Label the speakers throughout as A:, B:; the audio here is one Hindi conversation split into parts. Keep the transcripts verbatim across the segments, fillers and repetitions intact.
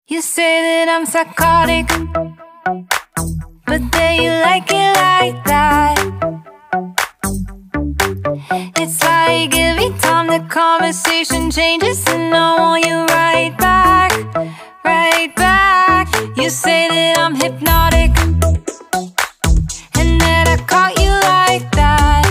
A: You say that I'm psychotic, but then you like it like that. It's like every time the conversation changes and I want you right back, right back. You say that I'm hypnotic and that I caught you like that.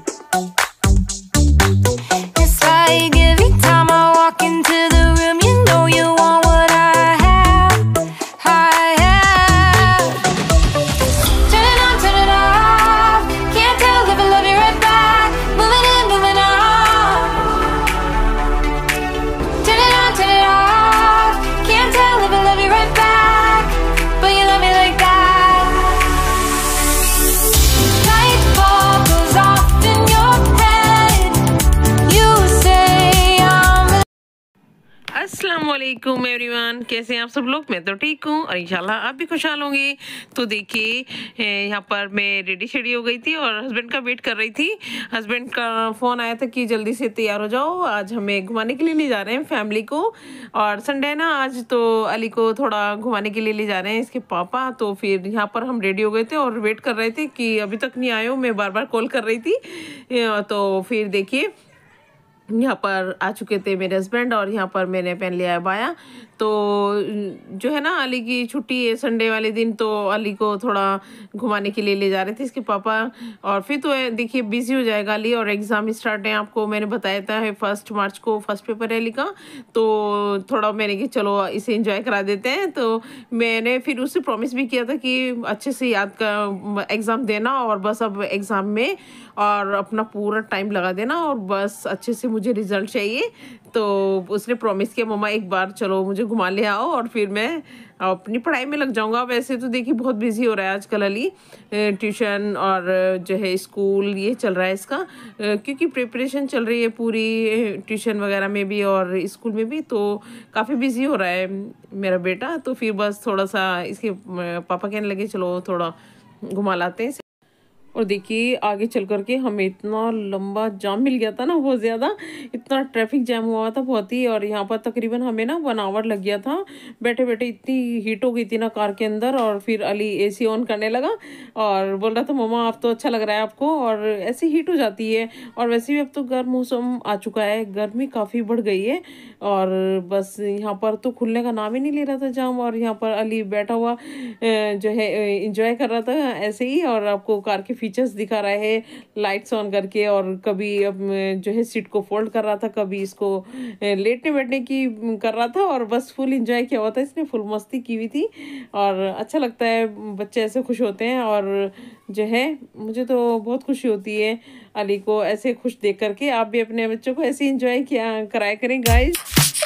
A: It's like every time I walk into the room, you know you want what I have, I have. Turn it on, turn it off. Can't tell if I love you right back. Moving in, moving on. Turn it on, turn it off. Can't tell if I love you right back, but you love me like that. Light bulb goes off in your head. You say I'm
B: अस्सलाम वालेकुम एवरीवन, कैसे हैं आप सब लोग। मैं तो ठीक हूँ और इंशाल्लाह आप भी खुशहाल होंगे। तो देखिए यहाँ पर मैं रेडी शेडी हो गई थी और हस्बैंड का वेट कर रही थी। हस्बैंड का फ़ोन आया था कि जल्दी से तैयार हो जाओ, आज हमें घुमाने के लिए ले जा रहे हैं फैमिली को। और संडे है ना आज, तो अली को थोड़ा घुमाने के लिए ले जा रहे हैं इसके पापा। तो फिर यहाँ पर हम रेडी हो गए थे और वेट कर रहे थे कि अभी तक नहीं आए हो। मैं बार बार कॉल कर रही थी। तो फिर देखिए यहाँ पर आ चुके थे मेरे हस्बैंड और यहाँ पर मैंने पहन लिया है बाया। तो जो है ना अली की छुट्टी है संडे वाले दिन, तो अली को थोड़ा घुमाने के लिए ले जा रहे थे इसके पापा। और फिर तो देखिए बिजी हो जाएगा अली और एग्ज़ाम स्टार्ट है। आपको मैंने बताया था है फर्स्ट मार्च को फर्स्ट पेपर है अली का। तो थोड़ा मैंने कि चलो इसे एंजॉय करा देते हैं। तो मैंने फिर उससे प्रॉमिस भी किया था कि अच्छे से याद का एग्ज़ाम देना और बस अब एग्ज़ाम में और अपना पूरा टाइम लगा देना और बस अच्छे से मुझे रिजल्ट चाहिए। तो उसने प्रॉमिस किया मम्मा एक बार चलो मुझे घुमा ले आओ और फिर मैं अपनी पढ़ाई में लग जाऊंगा। वैसे तो देखिए बहुत बिजी हो रहा है आजकल अली, ट्यूशन और जो है स्कूल ये चल रहा है इसका, क्योंकि प्रिपरेशन चल रही है पूरी ट्यूशन वगैरह में भी और स्कूल में भी। तो काफ़ी बिजी हो रहा है मेरा बेटा। तो फिर बस थोड़ा सा इसके पापा कहने लगे चलो थोड़ा घुमा लाते हैं। और देखिए आगे चल कर के हमें इतना लंबा जाम मिल गया था ना, बहुत ज़्यादा, इतना ट्रैफिक जैम हुआ था बहुत ही। और यहाँ पर तकरीबन हमें ना वन आवर लग गया था बैठे बैठे। इतनी हीट हो गई थी ना कार के अंदर। और फिर अली एसी ऑन करने लगा और बोल रहा था मम्मा आप तो अच्छा लग रहा है आपको, और ऐसी हीट हो जाती है। और वैसे भी अब तो गर्म मौसम आ चुका है, गर्मी काफ़ी बढ़ गई है। और बस यहाँ पर तो खुलने का नाम ही नहीं ले रहा था जाम। और यहाँ पर अली बैठा हुआ जो है इंजॉय कर रहा था ऐसे ही, और आपको कार के फीचर्स दिखा रहा है लाइट्स ऑन करके। और कभी अब जो है सीट को फोल्ड कर रहा था, कभी इसको लेटने बैठने की कर रहा था। और बस फुल एंजॉय किया हुआ था इसने, फुल मस्ती की हुई थी। और अच्छा लगता है बच्चे ऐसे खुश होते हैं। और जो है मुझे तो बहुत खुशी होती है अली को ऐसे खुश देख करके। आप भी अपने बच्चों को ऐसे एंजॉय किया कराया करें गाइस।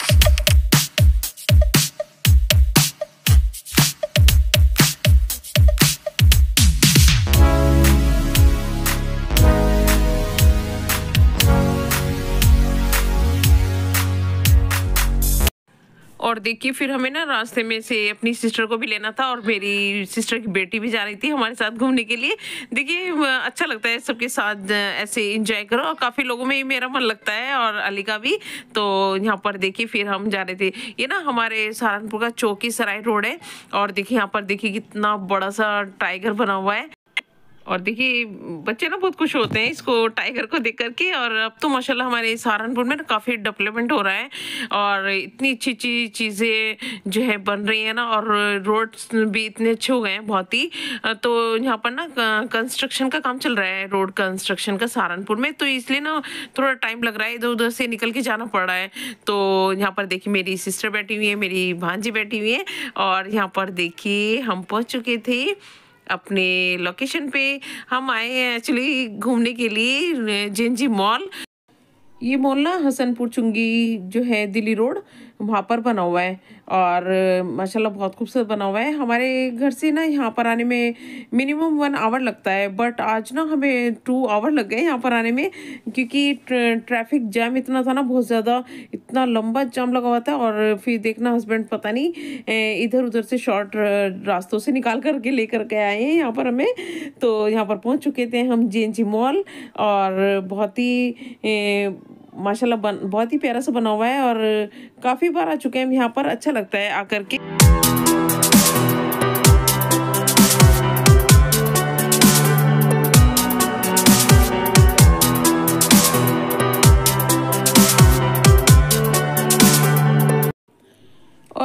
B: और देखिए फिर हमें ना रास्ते में से अपनी सिस्टर को भी लेना था और मेरी सिस्टर की बेटी भी जा रही थी हमारे साथ घूमने के लिए। देखिए अच्छा लगता है सबके साथ ऐसे एंजॉय करो, और काफ़ी लोगों में ही मेरा मन लगता है और अली का भी। तो यहाँ पर देखिए फिर हम जा रहे थे, ये ना हमारे सहारनपुर का चौकी सराय रोड है। और देखिए यहाँ पर देखिए कितना बड़ा सा टाइगर बना हुआ है। और देखिए बच्चे ना बहुत खुश होते हैं इसको टाइगर को देख करके। और अब तो माशाल्लाह हमारे सहारनपुर में ना काफ़ी डेवलपमेंट हो रहा है और इतनी अच्छी अच्छी चीज़ें जो है बन रही है ना, और रोड्स भी इतने अच्छे हो गए हैं बहुत ही। तो यहाँ पर ना कंस्ट्रक्शन का काम चल रहा है, रोड कंस्ट्रक्शन का सहारनपुर में। तो इसलिए ना थोड़ा टाइम लग रहा है, इधर उधर से निकल के जाना पड़ रहा है। तो यहाँ पर देखिए मेरी सिस्टर बैठी हुई है, मेरी भांजी बैठी हुई है। और यहाँ पर देखिए हम पहुँच चुके थे अपने लोकेशन पे। हम आए हैं एक्चुअली घूमने के लिए जेएनजी मॉल। ये मॉल ना हसनपुर चुंगी जो है दिल्ली रोड वहाँ पर बना हुआ है और माशाल्लाह बहुत खूबसूरत बना हुआ है। हमारे घर से ना यहाँ पर आने में मिनिमम वन आवर लगता है, बट आज ना हमें टू आवर लग गए यहाँ पर आने में, क्योंकि ट्रैफिक जैम इतना था ना, बहुत ज़्यादा, इतना लंबा जाम लगा हुआ था। और फिर देखना हस्बैंड पता नहीं इधर उधर से शॉर्ट रास्तों से निकाल करके लेकर के आए हैं यहाँ पर हमें। तो यहाँ पर पहुँच चुके थे हम जेएनजी मॉल, और बहुत ही माशाल्लाह बन बहुत ही प्यारा सा बना हुआ है और काफ़ी बार आ चुके हैं हम यहाँ पर। अच्छा लगता है आकर के।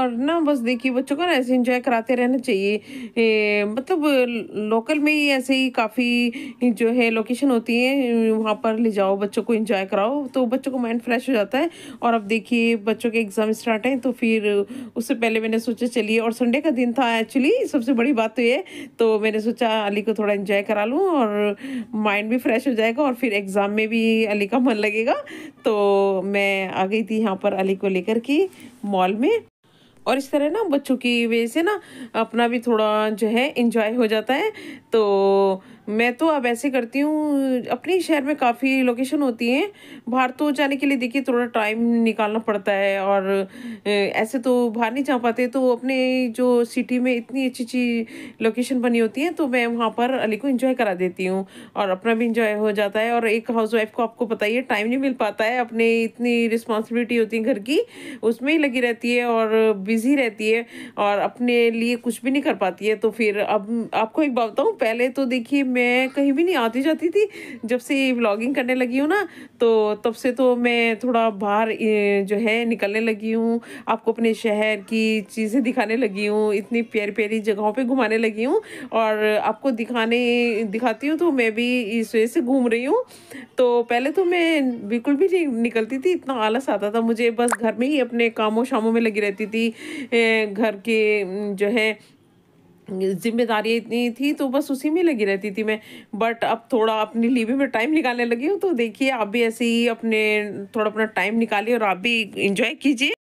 B: और ना बस देखिए बच्चों को ना ऐसे एंजॉय कराते रहना चाहिए। ए, मतलब लोकल में ही ऐसे ही काफ़ी जो है लोकेशन होती है, वहाँ पर ले जाओ बच्चों को, एंजॉय कराओ तो बच्चों को माइंड फ्रेश हो जाता है। और अब देखिए बच्चों के एग्ज़ाम स्टार्ट हैं, तो फिर उससे पहले मैंने सोचा चलिए, और संडे का दिन था एक्चुअली, सबसे बड़ी बात तो ये, तो मैंने सोचा अली को थोड़ा एंजॉय करा लूँ और माइंड भी फ्रेश हो जाएगा और फिर एग्ज़ाम में भी अली का मन लगेगा। तो मैं आ गई थी यहाँ पर अली को लेकर के मॉल में, और इस तरह ना बच्चों की वजह से ना अपना भी थोड़ा जो है एंजॉय हो जाता है। तो मैं तो अब ऐसे करती हूँ, अपने शहर में काफ़ी लोकेशन होती हैं, बाहर तो जाने के लिए देखिए थोड़ा टाइम निकालना पड़ता है, और अ, ऐसे तो बाहर नहीं जा पाते, तो अपने जो सिटी में इतनी अच्छी अच्छी लोकेशन बनी होती है, तो मैं वहाँ पर अली को एंजॉय करा देती हूँ और अपना भी एंजॉय हो जाता है। और एक हाउसवाइफ को आपको पता ही है, टाइम नहीं मिल पाता है, अपने इतनी रिस्पॉन्सिबिलिटी होती है घर की, उसमें ही लगी रहती है और बिजी रहती है और अपने लिए कुछ भी नहीं कर पाती है। तो फिर अब आपको एक बात बताऊँ, पहले तो देखिए मैं कहीं भी नहीं आती जाती थी, जब से व्लॉगिंग करने लगी हूँ ना, तो तब से तो मैं थोड़ा बाहर ए, जो है निकलने लगी हूँ, आपको अपने शहर की चीज़ें दिखाने लगी हूँ, इतनी प्यारी प्यारी जगहों पे घुमाने लगी हूँ और आपको दिखाने दिखाती हूँ, तो मैं भी इस वजह से घूम रही हूँ। तो पहले तो मैं बिल्कुल भी नहीं निकलती थी, इतना आलस आता था मुझे, बस घर में ही अपने कामों शामों में लगी रहती थी। ए, घर के न, जो है जिम्मेदारी इतनी थी, तो बस उसी में लगी रहती थी मैं। बट अब थोड़ा अपने लिए भी मैं टाइम निकालने लगी हूँ, तो देखिए आप भी ऐसे ही अपने थोड़ा अपना टाइम निकालिए और आप भी इंजॉय कीजिए।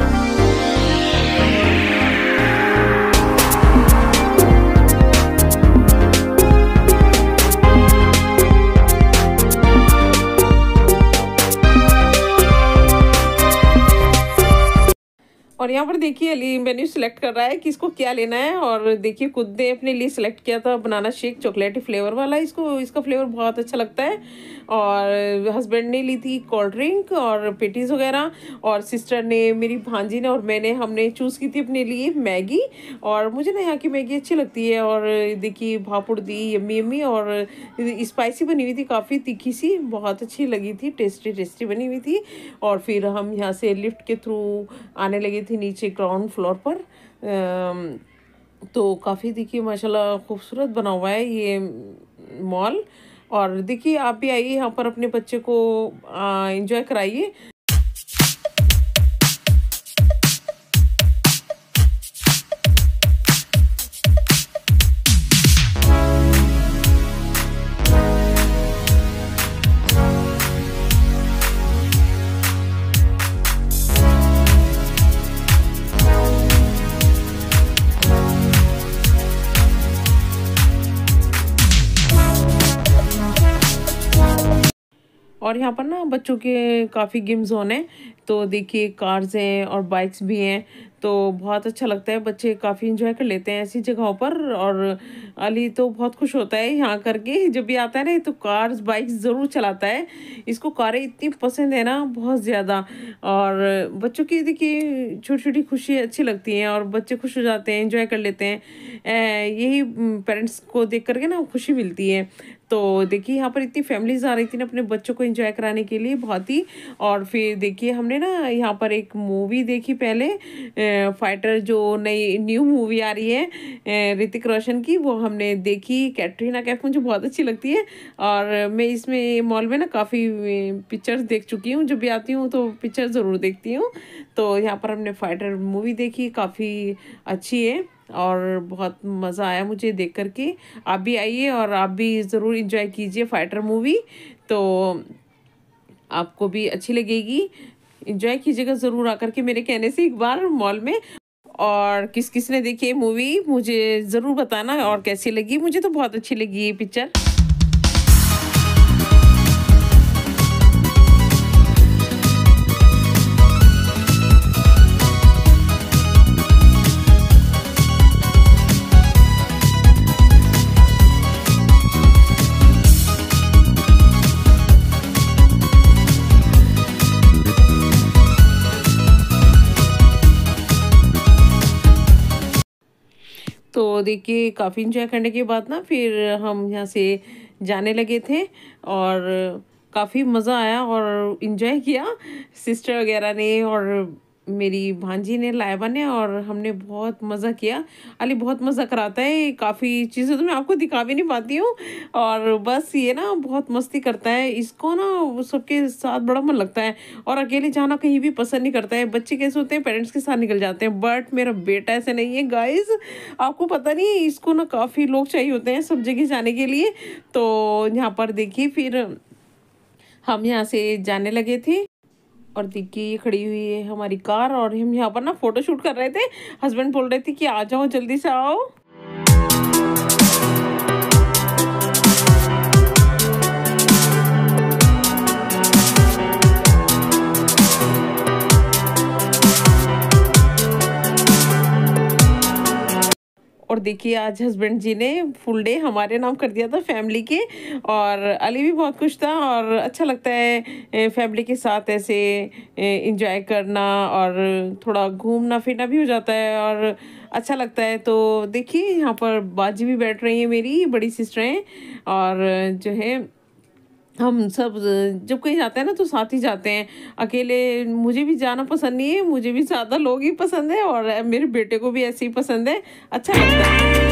B: और यहाँ पर देखिए अली मेन्यू सेलेक्ट कर रहा है कि इसको क्या लेना है, और देखिए खुद ने अपने लिए सेलेक्ट किया था बनाना शेक चॉकलेटी फ्लेवर वाला, इसको इसका फ्लेवर बहुत अच्छा लगता है। और हस्बैंड ने ली थी कोल्ड ड्रिंक और पेटीज वगैरह, और सिस्टर ने, मेरी भांजी ने और मैंने हमने चूज़ की थी अपने लिए मैगी, और मुझे ना यहाँ की मैगी अच्छी लगती है। और देखिए भापुड़ दी यम्मी यम्मी, और स्पाइसी बनी हुई थी, काफ़ी तीखी सी, बहुत अच्छी लगी थी, टेस्टी टेस्टी बनी हुई थी। और फिर हम यहाँ से लिफ्ट के थ्रू आने लगे थे नीचे ग्राउंड फ्लोर पर। अम, तो काफ़ी देखिए माशाल्लाह खूबसूरत बना हुआ है ये मॉल। और देखिए आप भी आइए यहाँ पर, अपने बच्चे को एंजॉय कराइए। और यहाँ पर ना बच्चों के काफ़ी गेम जोन है, तो देखिए कार्स हैं और बाइक्स भी हैं, तो बहुत अच्छा लगता है, बच्चे काफ़ी इंजॉय कर लेते हैं ऐसी जगहों पर। और अली तो बहुत खुश होता है यहाँ करके, जब भी आता है ना तो कार्स बाइक्स ज़रूर चलाता है, इसको कारें इतनी पसंद है ना, बहुत ज़्यादा। और बच्चों की देखिए छोटी छोटी खुशी अच्छी लगती हैं और बच्चे खुश हो जाते हैं, इंजॉय कर लेते हैं, यही पेरेंट्स को देख करके ना खुशी मिलती है। तो देखिए यहाँ पर इतनी फैमिलीज आ रही थी ना अपने बच्चों को एंजॉय कराने के लिए, बहुत ही। और फिर देखिए हमने ना यहाँ पर एक मूवी देखी पहले, फाइटर, जो नई न्यू मूवी आ रही है ऋतिक रोशन की, वो हमने देखी। कैटरीना कैफ मुझे बहुत अच्छी लगती है, और मैं इसमें मॉल में ना काफ़ी पिक्चर्स देख चुकी हूँ, जब भी आती हूँ तो पिक्चर ज़रूर देखती हूँ। तो यहाँ पर हमने फाइटर मूवी देखी, काफ़ी अच्छी है और बहुत मज़ा आया मुझे देख करके। आप भी आइए और आप भी ज़रूर इंजॉय कीजिए फाइटर मूवी, तो आपको भी अच्छी लगेगी, इंजॉय कीजिएगा ज़रूर आकर के मेरे कहने से एक बार मॉल में। और किस किस ने देखी है मूवी मुझे ज़रूर बताना और कैसी लगी, मुझे तो बहुत अच्छी लगी ये पिक्चर। तो देखिए काफ़ी इंजॉय करने के बाद ना फिर हम यहाँ से जाने लगे थे, और काफ़ी मज़ा आया और इंजॉय किया सिस्टर वगैरह ने, और मेरी भांजी ने, लाइबा ने, और हमने बहुत मज़ा किया। अली बहुत मज़ा कराता है, काफ़ी चीज़ें तो मैं आपको दिखा भी नहीं पाती हूँ। और बस ये ना बहुत मस्ती करता है, इसको ना वो सबके साथ बड़ा मन लगता है और अकेले जाना कहीं भी पसंद नहीं करता है। बच्चे कैसे होते हैं, पेरेंट्स के साथ निकल जाते हैं, बट मेरा बेटा ऐसे नहीं है गाइस। आपको पता नहीं, इसको ना काफ़ी लोग चाहिए होते हैं सब जगह जाने के लिए। तो यहाँ पर देखिए फिर हम यहाँ से जाने लगे थे और देखिए ये खड़ी हुई है हमारी कार और हम यहाँ पर ना फोटो शूट कर रहे थे। हस्बैंड बोल रहे थे कि आ जाओ जल्दी से आओ। और देखिए आज हस्बैंड जी ने फुल डे हमारे नाम कर दिया था फैमिली के, और अली भी बहुत खुश था। और अच्छा लगता है फैमिली के साथ ऐसे एंजॉय करना और थोड़ा घूमना फिरना भी हो जाता है और अच्छा लगता है। तो देखिए यहाँ पर बाजी भी बैठ रही है, मेरी बड़ी सिस्टर हैं, और जो है हम सब जब कहीं जाते हैं ना तो साथ ही जाते हैं। अकेले मुझे भी जाना पसंद नहीं है, मुझे भी ज़्यादा लोग ही पसंद है और मेरे बेटे को भी ऐसे ही पसंद है, अच्छा लगता है।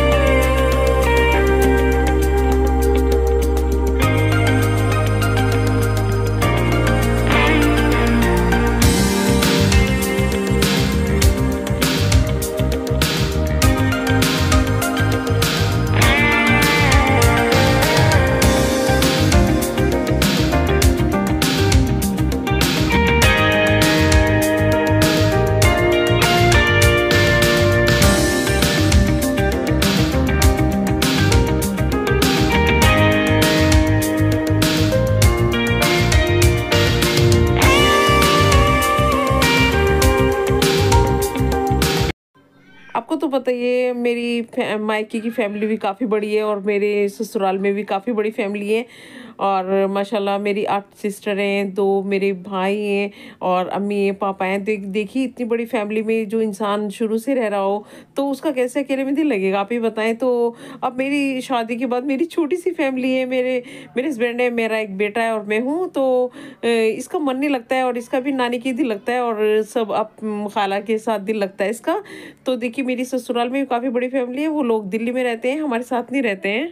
B: आपको तो पता ही है मेरी मायके की फैमिली भी काफ़ी बड़ी है और मेरे ससुराल में भी काफ़ी बड़ी फैमिली है। और माशाल्लाह मेरी आठ सिस्टर हैं, दो मेरे भाई हैं और अम्मी हैं, पापा हैं। देख देखिए इतनी बड़ी फैमिली में जो इंसान शुरू से रह रहा हो तो उसका कैसे अकेले में दिल लगेगा, आप ही बताएं। तो अब मेरी शादी के बाद मेरी छोटी सी फैमिली है, मेरे मेरे हस्बैंड है, मेरा एक बेटा है और मैं हूँ। तो इसका मन नहीं लगता है और इसका भी नानी के दिल लगता है और सब अब खाला के साथ दिल लगता है इसका। तो देखिए मेरी ससुराल में काफ़ी बड़ी फैमिली है, वो लोग दिल्ली में रहते हैं, हमारे साथ नहीं रहते हैं।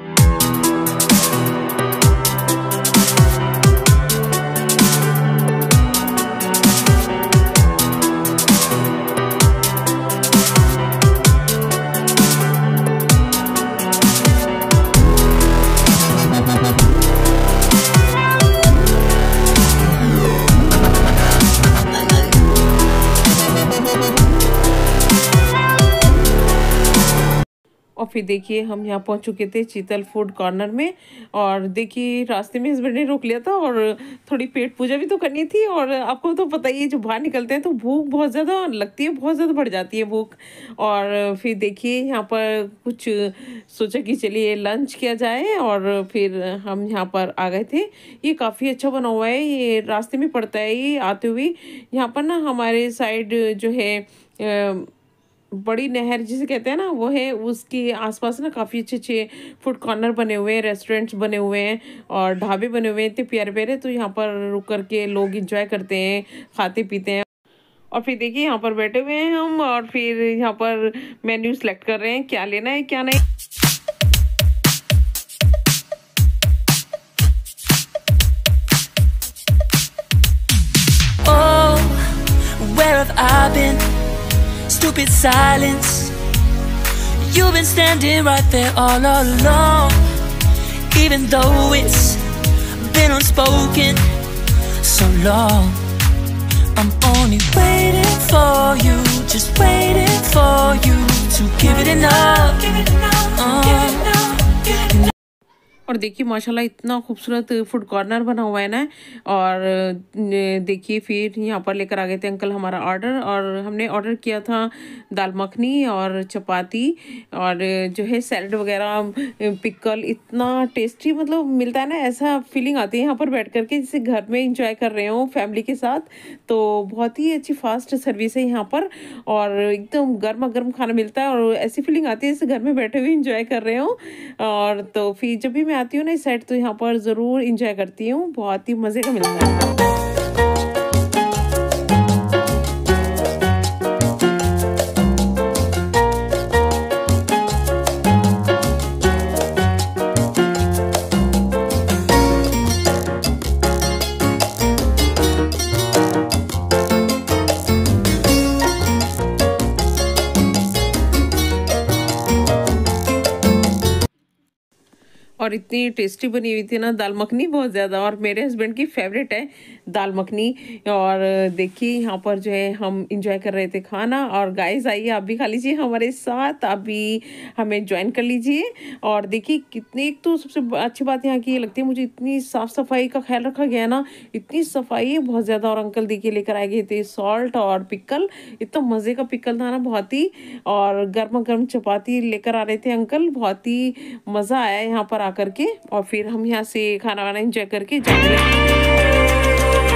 B: और फिर देखिए हम यहाँ पहुँच चुके थे चीतल फूड कॉर्नर में, और देखिए रास्ते में हस्बैंड ने रोक लिया था और थोड़ी पेट पूजा भी तो करनी थी। और आपको तो पता ही है, जो बाहर निकलते हैं तो भूख बहुत ज़्यादा लगती है, बहुत ज़्यादा बढ़ जाती है भूख। और फिर देखिए यहाँ पर कुछ सोचा कि चलिए लंच किया जाए, और फिर हम यहाँ पर आ गए थे। ये काफ़ी अच्छा बना हुआ है, ये रास्ते में पड़ता है ये आते हुए। यहाँ पर ना हमारे साइड जो है बड़ी नहर जिसे कहते हैं ना, वो है, उसके आसपास ना काफ़ी अच्छे अच्छे फूड कॉर्नर बने हुए हैं, रेस्टोरेंट्स बने हुए हैं और ढाबे बने हुए हैं, इतने प्यारे प्यारे। तो यहाँ पर रुक करके लोग एंजॉय करते हैं, खाते पीते हैं। और फिर देखिए यहाँ पर बैठे हुए हैं हम और फिर यहाँ पर मेन्यू सेलेक्ट कर रहे हैं, क्या लेना है क्या नहीं।
C: Oh, where have I been? Stupid silence. You've been standing right there all along, even though it's been unspoken so long. I'm only waiting for you, just waiting for you to give it enough. Uh,
B: और देखिए माशाल्लाह इतना खूबसूरत फूड कॉर्नर बना हुआ है ना। और देखिए फिर यहाँ पर लेकर आ गए थे अंकल हमारा ऑर्डर, और हमने ऑर्डर किया था दाल मखनी और चपाती और जो है सैलड वगैरह, पिकल। इतना टेस्टी मतलब मिलता है ना, ऐसा फीलिंग आती है यहाँ पर बैठ करके जैसे घर में इंजॉय कर रहे हो फैमिली के साथ। तो बहुत ही अच्छी फास्ट सर्विस है यहाँ पर और एकदम गर्मा गर्म खाना मिलता है और ऐसी फीलिंग आती है जैसे घर में बैठे हुए इंजॉय कर रहे हो। और तो फिर जब भी मैं आती हूँ ना इस साइड तो यहाँ पर ज़रूर इंजॉय करती हूँ, बहुत ही मज़े का मिलता है। और इतनी टेस्टी बनी हुई थी ना दाल मखनी, बहुत ज़्यादा। और मेरे हस्बैंड की फेवरेट है दाल मखनी। और देखिए यहाँ पर जो है हम इंजॉय कर रहे थे खाना। और गाइस आइए आप भी खा लीजिए हमारे साथ, आप भी हमें ज्वाइन कर लीजिए। और देखिए कितनी, एक तो सबसे अच्छी बात यहाँ की ये लगती है मुझे, इतनी साफ़ सफाई का ख्याल रखा गया ना, इतनी सफाई है बहुत ज़्यादा। और अंकल देखिए लेकर आए गए थे सॉल्ट और पिकल, इतना मज़े का पिकल था ना बहुत ही। और गर्मा गर्म चपाती लेकर आ रहे थे अंकल, बहुत ही मज़ा आया यहाँ पर आकर के। और फिर हम यहाँ से खाना वाना इंजॉय करके जाने लगे।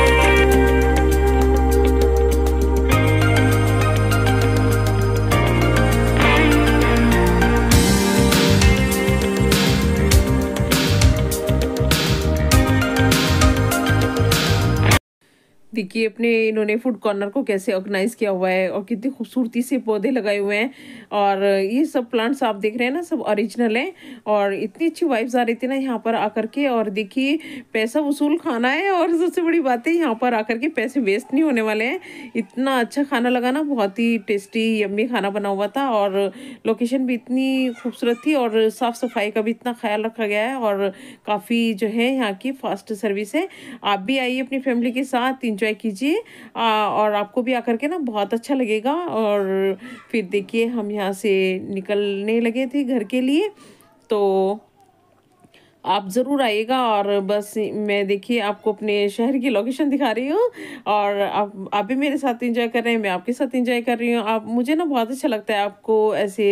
B: देखिए अपने इन्होंने फूड कॉर्नर को कैसे ऑर्गेनाइज किया हुआ है और कितनी खूबसूरती से पौधे लगाए हुए हैं। और ये सब प्लांट्स आप देख रहे हैं ना, सब ओरिजिनल हैं। और इतनी अच्छी वाइब्स आ रही थी ना यहाँ पर आकर के। और देखिए पैसा वसूल खाना है, और सबसे बड़ी बात है यहाँ पर आकर के पैसे वेस्ट नहीं होने वाले हैं। इतना अच्छा खाना लगा ना, बहुत ही टेस्टी यम्मी खाना बना हुआ था। और लोकेशन भी इतनी खूबसूरत थी, और साफ़ सफाई का भी इतना ख्याल रखा गया है। और काफ़ी जो है यहाँ की फास्ट सर्विस है। आप भी आइए अपनी फैमिली के साथ, इंजॉय कीजिए। और आपको भी आकर के ना बहुत अच्छा लगेगा। और फिर देखिए हम यहाँ से निकलने लगे थे घर के लिए, तो आप ज़रूर आइएगा। और बस मैं देखिए आपको अपने शहर की लोकेशन दिखा रही हूँ, और आप आप भी मेरे साथ एंजॉय कर रहे हैं, मैं आपके साथ एंजॉय कर रही हूँ। आप, मुझे ना बहुत अच्छा लगता है आपको ऐसे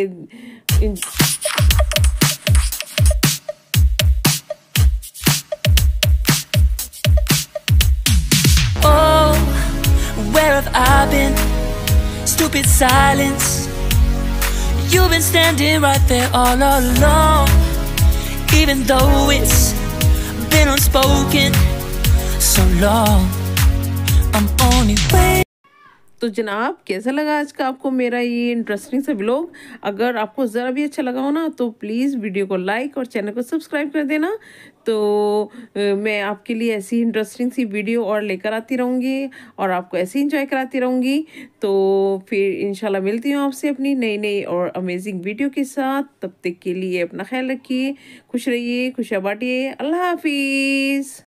C: Where have I been? Stupid silence. You've been standing right there all along, even though it's been unspoken so long. I'm only waiting.
B: तो जनाब कैसा लगा आज का आपको मेरा ये इंटरेस्टिंग सा व्लॉग? अगर आपको ज़रा भी अच्छा लगा हो ना तो प्लीज़ वीडियो को लाइक और चैनल को सब्सक्राइब कर देना। तो मैं आपके लिए ऐसी इंटरेस्टिंग सी वीडियो और लेकर आती रहूँगी, और आपको ऐसे इंजॉय कराती रहूँगी। तो फिर इंशाल्लाह मिलती हूँ आपसे अपनी नई नई और अमेजिंग वीडियो के साथ। तब तक के लिए अपना ख्याल रखिए, खुश रहिए, खुशियाँ बांटिए। अल्लाह हाफिज़।